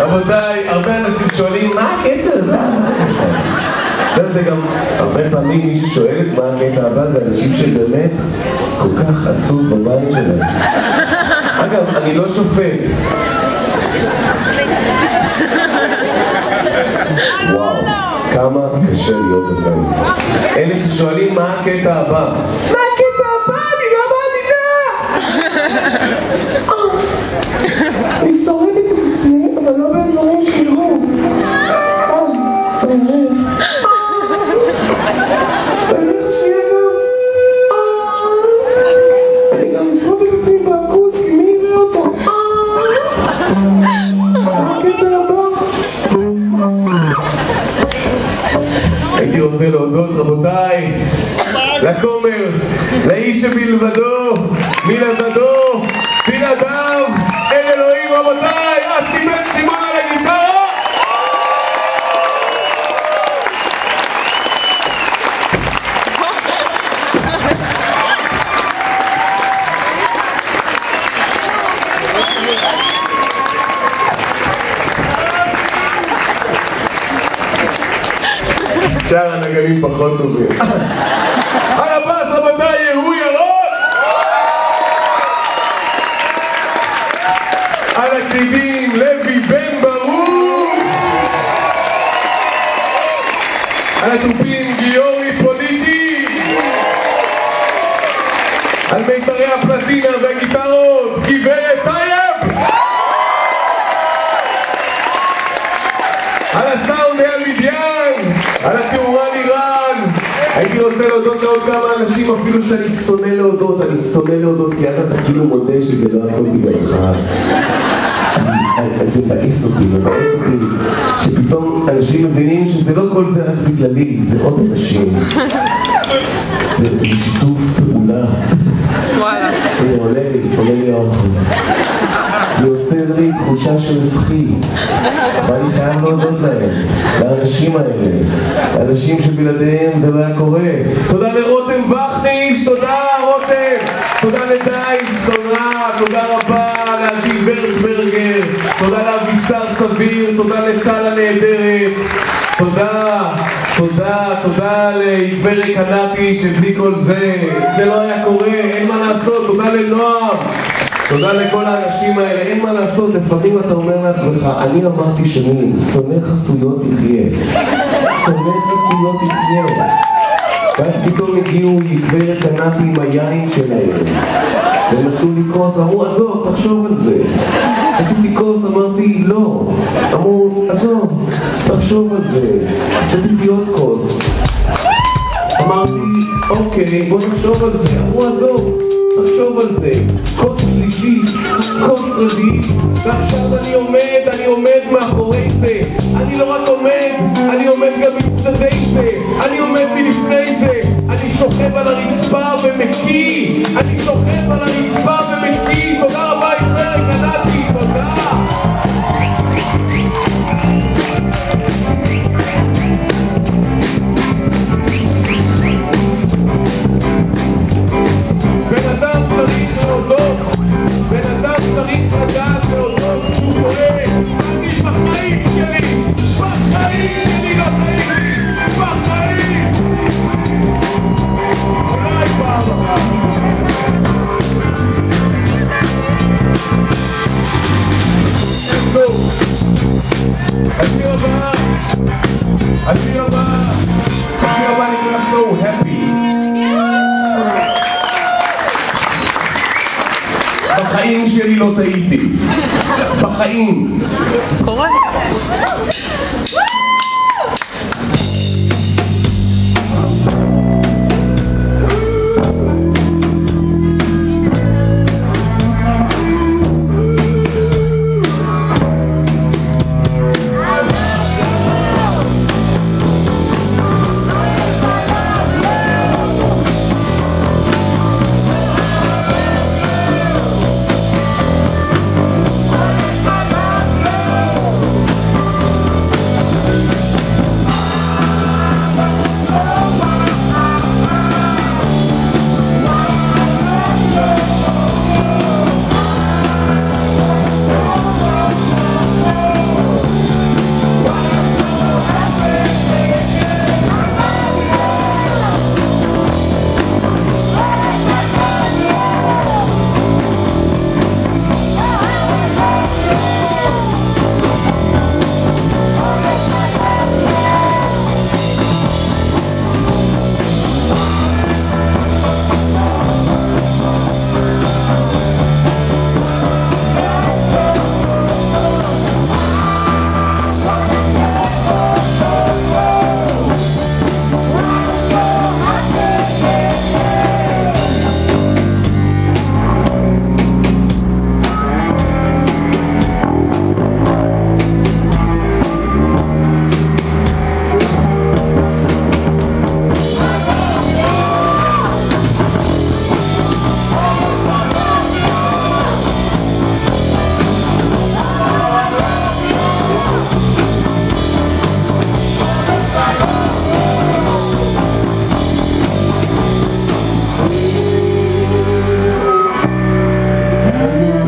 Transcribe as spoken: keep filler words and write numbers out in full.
רבותיי, הרבה אנשים שואלים מה הקטע הזה? זה גם הרבה פעמים מי ששואלת מה הקטע הבא זה אנשים שבאמת כל כך עצוב בבית שלהם. אגב, אני לא שופט. וואו, כמה קשה להיות אותם. אלה ששואלים מה הקטע הבא. מה הקטע הבא? אני לא מאמינה! אני שורדת את עצמי, אבל לא באזורים שקירו. אני רואה. אני גם אשרוד את עצמי בעכוז, כי מי יראה אותו? מה הקטע הבא? הייתי רוצה להודות רבותיי לכומר, לאיש שבלבדו, מלבדו, בלעדיו, אל אלוהים רבותיי, אסי בן סימון על הגיטרה. שאר הנגנים פחות טובים. הרבס רבותיי, הוא ירוק! על הקלידים לוי בן ברוך! על התופים גיורי פוליטי! על מיתרי הפלטינה והגיטרות גברת טייב! על הסאונד אל מדיין! על התאורן איראן! הייתי רוצה להודות לעוד כמה אנשים אפילו שאני שונא להודות, אני שונא להודות כי אז אתה כאילו מודה שזה לא הכל בגללך. זה מבאס אותי, מבאס אותי שפתאום אנשים מבינים שזה לא כל זה רק בגללי, זה עוד אנשים. זה שיתוף פעולה. וואלה. זה עולה לי, עולה לי האוכל. זה יוצר לי תחושה של שחי. ואני חייב להודות להם, לאנשים האלה, לאנשים שבלעדיהם זה לא היה קורה. תודה לרותם וחניש, תודה רותם, תודה לדייס, תודה, תודה רבה לעדי ורצברגר, תודה לאבישר סביר, תודה לטל הנהדרת, תודה, תודה, תודה לעברי קנאטי שבלי כל זה, זה לא היה קורה, אין מה לעשות, תודה לנועם. תודה לכל האנשים האלה, אין מה לעשות, לפעמים אתה אומר לעצמך, אני אמרתי שנים, שונא חסויות יחיה, שונא חסויות יחיה. ואז פתאום הגיעו גברת קנאטי עם היין שלהם, ונתנו לי כוס, אמרו, עזוב, תחשוב על זה. נתנו לי כוס, אמרתי, לא. אמרו, עזוב, תחשוב על זה. נתנו לי עוד כוס. אמרתי, אוקיי, בוא נחשוב על זה. אמרו, עזוב. תחשוב על זה, כוס שלישית, כוס רביעית, ועכשיו אני עומד, אני עומד מאחורי זה, אני לא רק עומד, אני עומד גם מצדדי זה, אני עומד מלפני זה, אני שוכב על הרצפה ומקיא, אני שוכב על הרצפה ומקיא, תודה רבה עברי קנאטי, תודה. בן אדם צריך להודות, בן אדם צריך לדעת להודות שהוא טועה. תרגיש בחיים שלי, בחיים אני לא טעיתי, בחיים. אולי פעם אחת. טוב, השיר הבא, השיר הבא, השיר הבא נקרא So Happy. בחיים שלי לא טעיתי. בחיים. קורה. אני